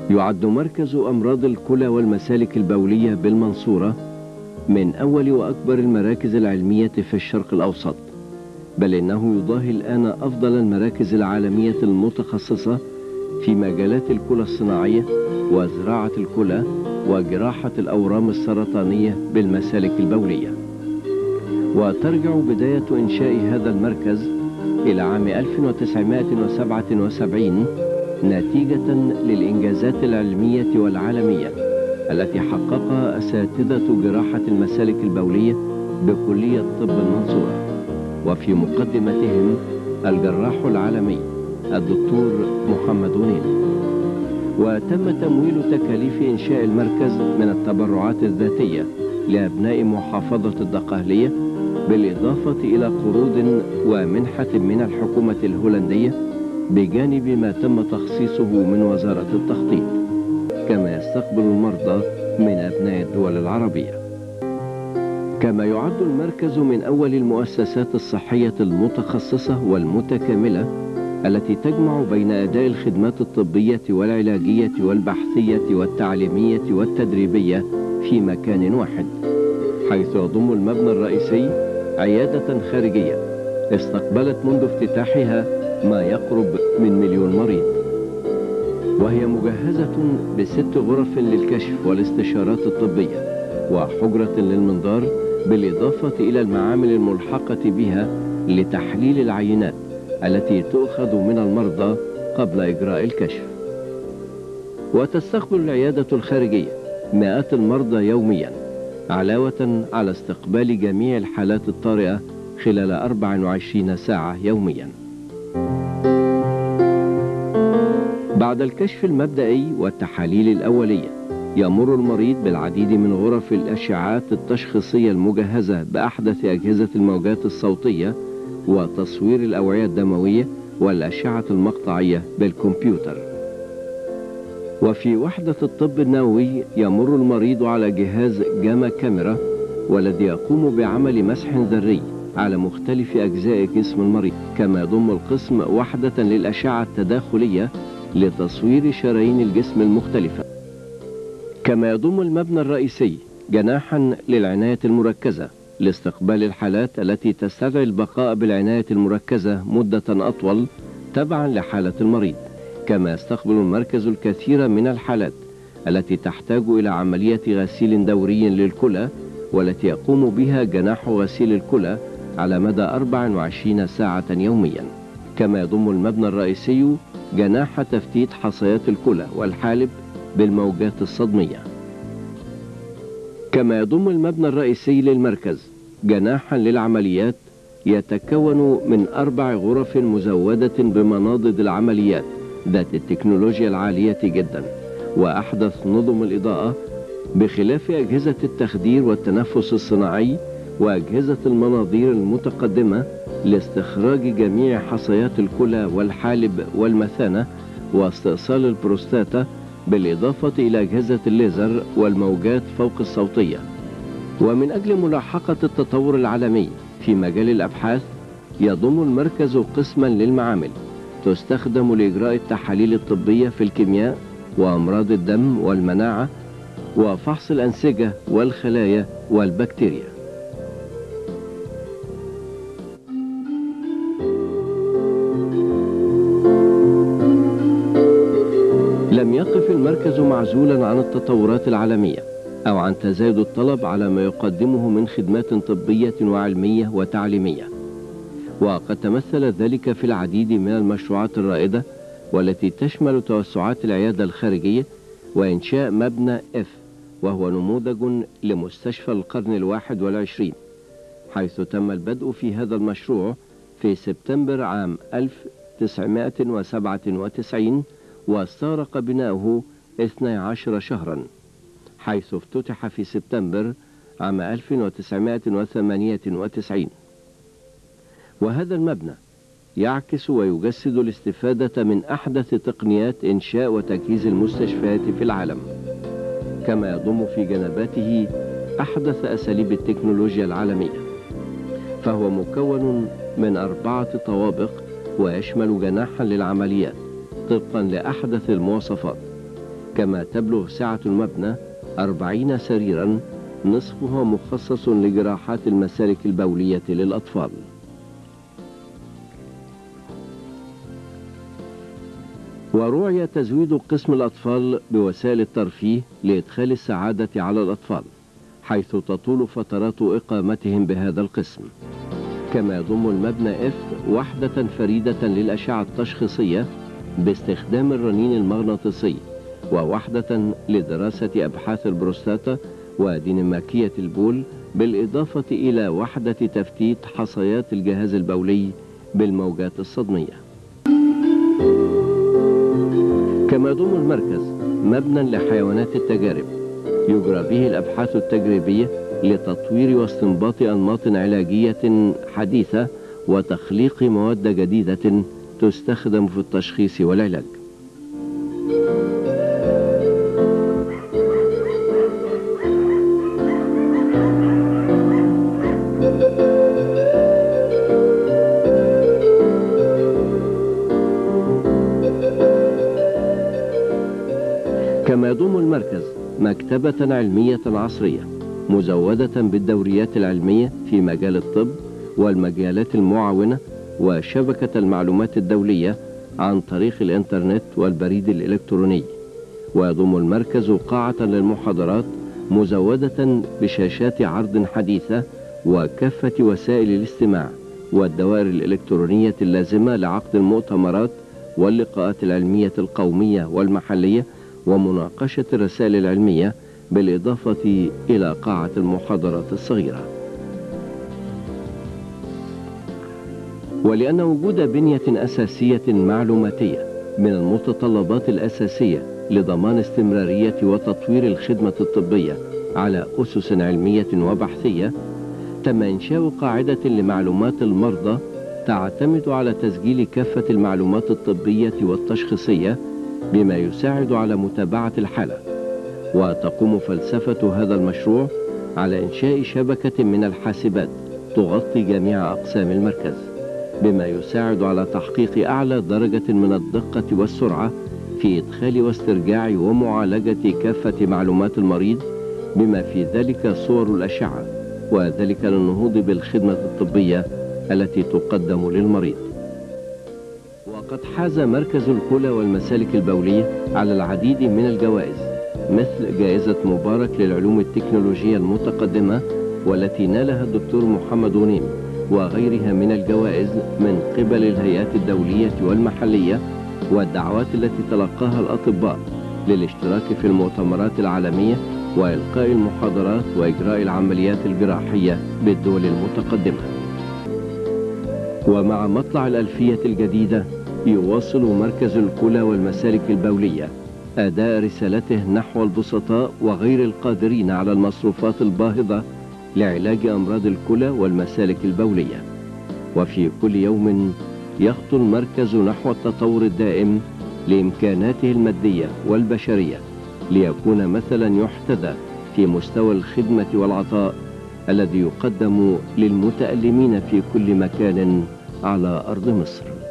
يعد مركز أمراض الكلى والمسالك البولية بالمنصورة من أول وأكبر المراكز العلمية في الشرق الأوسط، بل إنه يضاهي الآن أفضل المراكز العالمية المتخصصة في مجالات الكلى الصناعية وزراعة الكلى وجراحة الأورام السرطانية بالمسالك البولية. وترجع بداية إنشاء هذا المركز إلى عام 1977 نتيجة للإنجازات العلمية والعالمية التي حققها أساتذة جراحة المسالك البولية بكلية طب المنصورة، وفي مقدمتهم الجراح العالمي الدكتور محمد غنيم. وتم تمويل تكاليف إنشاء المركز من التبرعات الذاتية لأبناء محافظة الدقهلية، بالإضافة إلى قروض ومنحة من الحكومة الهولندية، بجانب ما تم تخصيصه من وزارة التخطيط، كما يستقبل المرضى من أبناء الدول العربية. كما يعد المركز من أول المؤسسات الصحية المتخصصة والمتكاملة التي تجمع بين أداء الخدمات الطبية والعلاجية والبحثية والتعليمية والتدريبية في مكان واحد، حيث يضم المبنى الرئيسي عيادة خارجية استقبلت منذ افتتاحها ما يقرب من 1,000,000 مريض، وهي مجهزة ب6 غرف للكشف والاستشارات الطبية وحجرة للمنظار، بالإضافة إلى المعامل الملحقة بها لتحليل العينات التي تؤخذ من المرضى قبل إجراء الكشف. وتستقبل العيادة الخارجية مئات المرضى يوميا، علاوة على استقبال جميع الحالات الطارئة خلال 24 ساعة يوميا. بعد الكشف المبدئي والتحاليل الأولية يمر المريض بالعديد من غرف الأشعاعات التشخيصية المجهزة بأحدث أجهزة الموجات الصوتية وتصوير الأوعية الدموية والأشعة المقطعية بالكمبيوتر. وفي وحدة الطب النووي يمر المريض على جهاز جاما كاميرا، والذي يقوم بعمل مسح ذري على مختلف أجزاء جسم المريض. كما يضم القسم وحدة للأشعة التداخلية لتصوير شرايين الجسم المختلفة. كما يضم المبنى الرئيسي جناحا للعناية المركزة لاستقبال الحالات التي تستدعي البقاء بالعناية المركزة مدة أطول تبعا لحالة المريض. كما يستقبل المركز الكثير من الحالات التي تحتاج إلى عملية غسيل دوري للكلى، والتي يقوم بها جناح غسيل الكلى على مدى 24 ساعة يوميا. كما يضم المبنى الرئيسي جناح تفتيت حصيات الكلى والحالب بالموجات الصدمية. كما يضم المبنى الرئيسي للمركز جناحا للعمليات يتكون من 4 غرف مزودة بمناضد العمليات ذات التكنولوجيا العالية جدا وأحدث نظم الإضاءة، بخلاف أجهزة التخدير والتنفس الصناعي وأجهزة المناظير المتقدمة لاستخراج جميع حصيات الكلى والحالب والمثانة واستئصال البروستاتا، بالإضافة إلى أجهزة الليزر والموجات فوق الصوتية. ومن أجل ملاحقة التطور العالمي في مجال الأبحاث يضم المركز قسما للمعامل تستخدم لإجراء التحاليل الطبية في الكيمياء وأمراض الدم والمناعة وفحص الأنسجة والخلايا والبكتيريا. لم يقف المركز معزولا عن التطورات العالمية أو عن تزايد الطلب على ما يقدمه من خدمات طبية وعلمية وتعليمية، وقد تمثل ذلك في العديد من المشروعات الرائدة والتي تشمل توسعات العيادة الخارجية وإنشاء مبنى F، وهو نموذج لمستشفى القرن 21، حيث تم البدء في هذا المشروع في سبتمبر عام 1997 واستغرق بناؤه 12 شهرا، حيث افتتح في سبتمبر عام 1998. وهذا المبنى يعكس ويجسد الاستفادة من أحدث تقنيات إنشاء وتجهيز المستشفيات في العالم، كما يضم في جنباته أحدث أساليب التكنولوجيا العالمية. فهو مكون من 4 طوابق ويشمل جناحا للعمليات طبقا لأحدث المواصفات، كما تبلغ سعة المبنى 40 سريرا، نصفها مخصص لجراحات المسالك البولية للأطفال. وروعي تزويد قسم الأطفال بوسائل الترفيه لإدخال السعادة على الأطفال، حيث تطول فترات إقامتهم بهذا القسم. كما يضم المبنى F وحدة فريدة للأشعة التشخيصية باستخدام الرنين المغناطيسي، ووحدة لدراسة أبحاث البروستاتا وديناميكية البول، بالإضافة إلى وحدة تفتيت حصيات الجهاز البولي بالموجات الصدمية. كما يضم المركز مبنى لحيوانات التجارب يجرى به الأبحاث التجريبية لتطوير واستنباط أنماط علاجية حديثة وتخليق مواد جديدة تستخدم في التشخيص والعلاج. كما يضم المركز مكتبة علمية عصرية مزودة بالدوريات العلمية في مجال الطب والمجالات المعاونة وشبكة المعلومات الدولية عن طريق الإنترنت والبريد الإلكتروني. ويضم المركز قاعة للمحاضرات مزودة بشاشات عرض حديثة وكافة وسائل الاستماع والدوائر الإلكترونية اللازمة لعقد المؤتمرات واللقاءات العلمية القومية والمحلية ومناقشة الرسائل العلمية، بالإضافة إلى قاعة المحاضرات الصغيرة. ولأن وجود بنية أساسية معلوماتية من المتطلبات الأساسية لضمان استمرارية وتطوير الخدمة الطبية على أسس علمية وبحثية، تم إنشاء قاعدة لمعلومات المرضى تعتمد على تسجيل كافة المعلومات الطبية والتشخيصية، بما يساعد على متابعة الحالة. وتقوم فلسفة هذا المشروع على إنشاء شبكة من الحاسبات تغطي جميع أقسام المركز، بما يساعد على تحقيق أعلى درجة من الدقة والسرعة في إدخال واسترجاع ومعالجة كافة معلومات المريض، بما في ذلك صور الأشعة، وذلك للنهوض بالخدمة الطبية التي تقدم للمريض. وقد حاز مركز الكلى والمسالك البولية على العديد من الجوائز، مثل جائزة مبارك للعلوم التكنولوجية المتقدمة والتي نالها الدكتور محمد غنيم، وغيرها من الجوائز من قبل الهيئات الدولية والمحلية، والدعوات التي تلقاها الأطباء للاشتراك في المؤتمرات العالمية وإلقاء المحاضرات وإجراء العمليات الجراحية بالدول المتقدمة. ومع مطلع الألفية الجديدة يواصل مركز الكلى والمسالك البولية أداء رسالته نحو البسطاء وغير القادرين على المصروفات الباهظة لعلاج أمراض الكلى والمسالك البولية. وفي كل يوم يخطو المركز نحو التطور الدائم لإمكاناته المادية والبشرية، ليكون مثلا يحتذى في مستوى الخدمة والعطاء الذي يقدم للمتألمين في كل مكان على أرض مصر.